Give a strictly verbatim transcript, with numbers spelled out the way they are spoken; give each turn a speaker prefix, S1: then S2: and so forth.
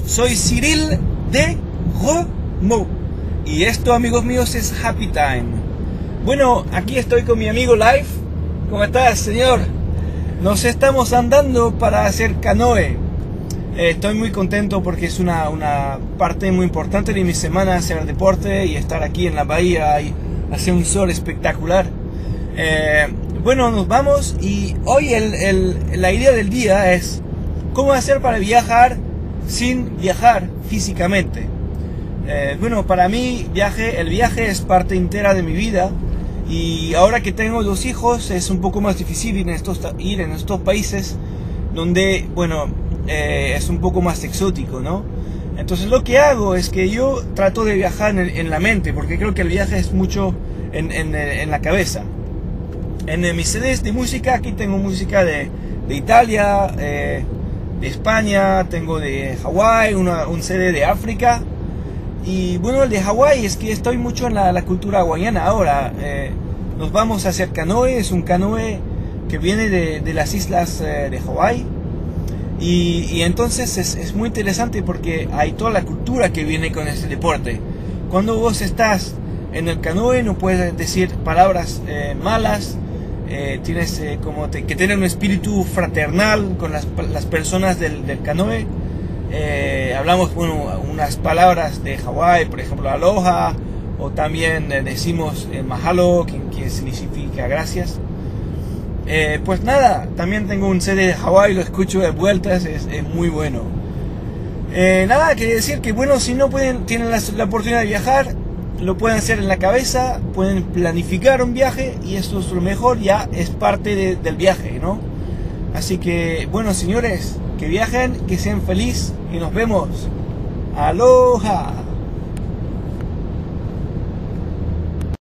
S1: Soy Cyril de Romaux y esto, amigos míos, es Happy Time. Bueno, aquí estoy con mi amigo Life. ¿Cómo estás, señor? Nos estamos andando para hacer canoe. Eh, estoy muy contento porque es una, una parte muy importante de mi semana hacer deporte y estar aquí en la bahía y hacer un sol espectacular. Eh, bueno, nos vamos y hoy el, el, la idea del día es cómo hacer para viajar sin viajar físicamente. Eh, bueno, para mí viaje, el viaje es parte entera de mi vida y ahora que tengo dos hijos es un poco más difícil ir en estos, ir en estos países donde, bueno, eh, es un poco más exótico, ¿no? Entonces lo que hago es que yo trato de viajar en, en la mente, porque creo que el viaje es mucho en, en, en la cabeza. En, en mis C Ds de música, aquí tengo música de, de Italia, eh, de España, tengo de Hawái, una, un C D de África. Y bueno, el de Hawái es que estoy mucho en la, la cultura hawaiana ahora. Eh, nos vamos a hacer canoe, es un canoe que viene de, de las islas eh, de Hawái. Y, y entonces es, es muy interesante porque hay toda la cultura que viene con este deporte. Cuando vos estás en el canoe no puedes decir palabras eh, malas, eh, tienes eh, como te, que tener un espíritu fraternal con las, las personas del, del canoe. Eh, hablamos, bueno, unas palabras de Hawái, por ejemplo aloha, o también eh, decimos eh, mahalo, que, que significa gracias. Eh, pues nada, también tengo un C D de Hawái, lo escucho de vueltas, es, es muy bueno. Eh, nada, quería decir que bueno, si no pueden, tienen la, la oportunidad de viajar, lo pueden hacer en la cabeza, pueden planificar un viaje y esto es lo mejor, ya es parte de, del viaje, ¿no? Así que, bueno, señores, que viajen, que sean felices y nos vemos. Aloha.